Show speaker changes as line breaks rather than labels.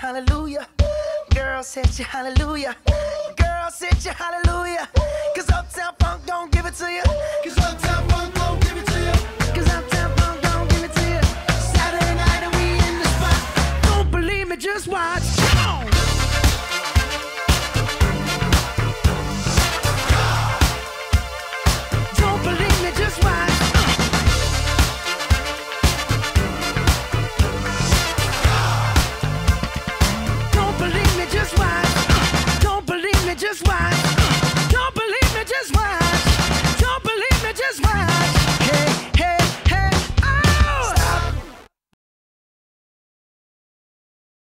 hallelujah. Girl, set you hallelujah. Girl, set you hallelujah. Cause Uptown Funk don't give it to you. Cause Uptown Funk don't give it to you. Cause Uptown Funk don't give it to you. Saturday night and we in the spot. Don't believe me, just watch. Come on.